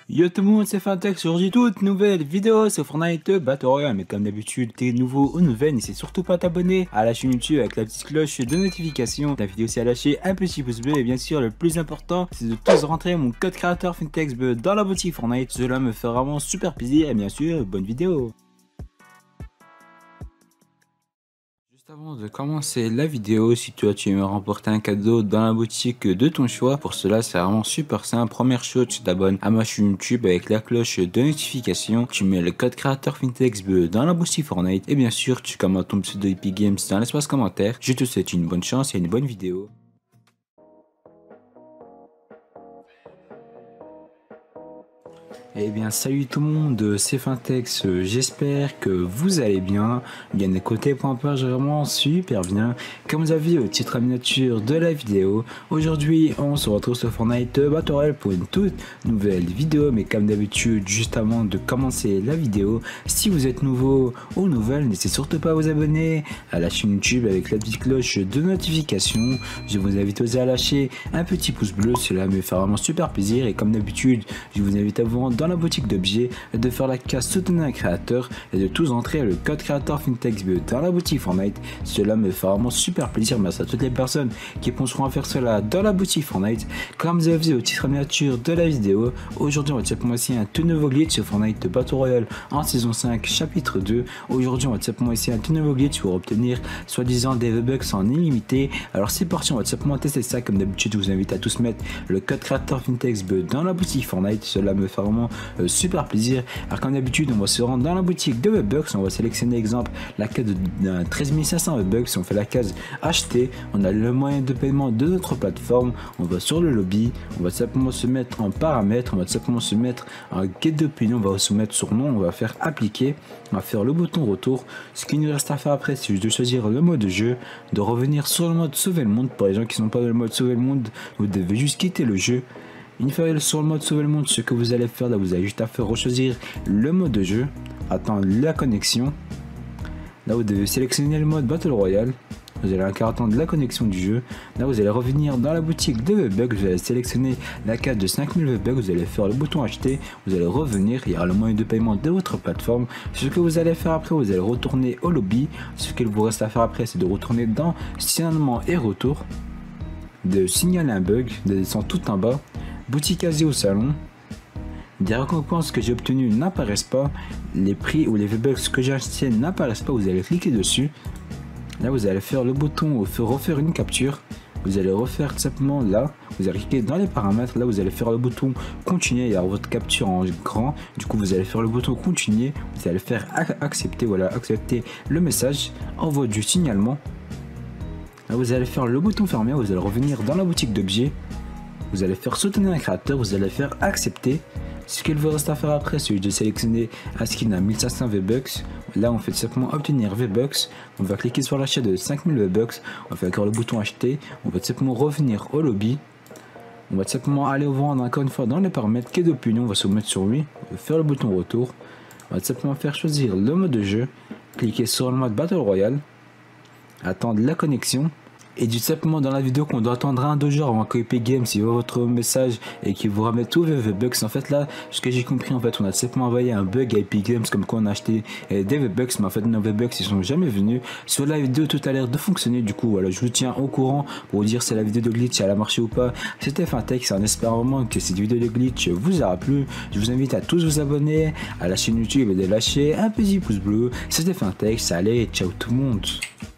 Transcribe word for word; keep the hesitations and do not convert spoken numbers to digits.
Yo tout le monde, c'est Fintech, aujourd'hui toute nouvelle vidéo sur Fortnite Battle Royale. Mais comme d'habitude, t'es nouveau ou nouvelle, n'hésite surtout pas à t'abonner à la chaîne YouTube avec la petite cloche de notification. T'invite aussi à lâcher un petit pouce bleu et bien sûr le plus important, c'est de tous rentrer mon code créateur Fintech dans la boutique Fortnite. Cela me fait vraiment super plaisir et bien sûr, bonne vidéo. Avant de commencer la vidéo, si toi tu veux remporter un cadeau dans la boutique de ton choix, pour cela c'est vraiment super simple. Première chose, tu t'abonnes à ma chaîne YouTube avec la cloche de notification, tu mets le code créateur Fintech dans la boutique Fortnite et bien sûr tu commentes ton pseudo Epic Games dans l'espace commentaire. Je te souhaite une bonne chance et une bonne vidéo. Eh bien salut tout le monde, c'est Fintex, j'espère que vous allez bien. Bien écouté, point page vraiment super bien. Comme vous avez vu au titre à miniature de la vidéo, aujourd'hui on se retrouve sur Fortnite Battle Royale pour une toute nouvelle vidéo. Mais comme d'habitude, juste avant de commencer la vidéo, si vous êtes nouveau ou nouvelle, n'hésitez surtout pas à vous abonner à la chaîne YouTube avec la petite cloche de notification. Je vous invite aussi à lâcher un petit pouce bleu, cela me fait vraiment super plaisir. Et comme d'habitude, je vous invite à vous rendre dans la boutique d'objets, de faire la case soutenir un créateur et de tous entrer le code créateur Fintech dans la boutique Fortnite. Cela me fait vraiment super plaisir. Merci à toutes les personnes qui penseront à faire cela dans la boutique Fortnite. Comme vous avez vu au titre miniature de la vidéo, aujourd'hui on va simplement essayer un tout nouveau glitch sur Fortnite Battle Royale en saison cinq chapitre deux. Aujourd'hui on va simplement essayer un tout nouveau glitch pour obtenir soi-disant des V-Bucks en illimité. Alors c'est parti, on va simplement tester ça. Comme d'habitude, je vous invite à tous mettre le code créateur Fintech dans la boutique Fortnite. Cela me fait vraiment euh, super plaisir. Alors comme d'habitude, on va se rendre dans la boutique de V-Bucks. On va sélectionner exemple la case de treize mille cinq cents V-Bucks. On fait la case acheter. On a le moyen de paiement de notre plateforme. On va sur le lobby. On va simplement se mettre en paramètres. On va simplement se mettre en quête d'opinion. On va se mettre sur nom. On va faire appliquer. On va faire le bouton retour. Ce qu'il nous reste à faire après, c'est juste de choisir le mode de jeu, de revenir sur le mode sauver le monde. Pour les gens qui ne sont pas dans le mode sauver le monde, vous devez juste quitter le jeu. Une fois sur le mode sauver le monde, ce que vous allez faire là, vous avez juste à faire rechoisir le mode de jeu, attendre la connexion. Là vous devez sélectionner le mode Battle Royale. Vous allez encore attendre la connexion du jeu. Là vous allez revenir dans la boutique de V-Bucks. Vous allez sélectionner la case de cinq mille V-Bucks. Vous allez faire le bouton acheter. Vous allez revenir. Il y aura le moyen de paiement de votre plateforme. Ce que vous allez faire après, vous allez retourner au lobby. Ce qu'il vous reste à faire après, c'est de retourner dans signalement et retour, de signaler un bug, de descendre tout en bas, boutique Asie au salon. Des récompenses que j'ai obtenues n'apparaissent pas, les prix ou les V-Bucks que j'ai achetés n'apparaissent pas. Vous allez cliquer dessus. Là vous allez faire le bouton refaire une capture. Vous allez refaire simplement là. Vous allez cliquer dans les paramètres. Là vous allez faire le bouton continuer. Il y a votre capture en grand. Du coup vous allez faire le bouton continuer. Vous allez faire accepter. Voilà, accepter le message. Envoi du signalement. Là vous allez faire le bouton fermer. Vous allez revenir dans la boutique d'objets. Vous allez faire soutenir un créateur. Vous allez faire accepter. Ce qu'il vous reste à faire après, c'est de sélectionner un skin à mille cinq cents V-Bucks. Là, on fait simplement obtenir V-Bucks. On va cliquer sur l'achat de cinq mille V-Bucks. On fait encore le bouton acheter. On va simplement revenir au lobby. On va simplement aller vendre encore une fois dans les paramètres. Quai d'opinion, on va se mettre sur lui. On va faire le bouton retour. On va simplement faire choisir le mode de jeu. Cliquer sur le mode Battle Royale. Attendre la connexion. Et du simplement dans la vidéo qu'on doit attendre un deux jours avant que Epic Games il voit votre message et qu'il vous ramène tous les V-Bucks. En fait là, ce que j'ai compris, en fait on a simplement envoyé un bug à Epic Games comme quoi on a acheté des V-Bucks, mais en fait nos V-Bucks ils sont jamais venus. Sur la vidéo tout a l'air de fonctionner, du coup voilà, je vous tiens au courant pour vous dire si la vidéo de glitch elle a marché ou pas. C'était Fintech, en espérant vraiment que cette vidéo de glitch vous aura plu. Je vous invite à tous vous abonner à la chaîne YouTube et de lâcher un petit pouce bleu. C'était Fintech, ça allait, ciao tout le monde.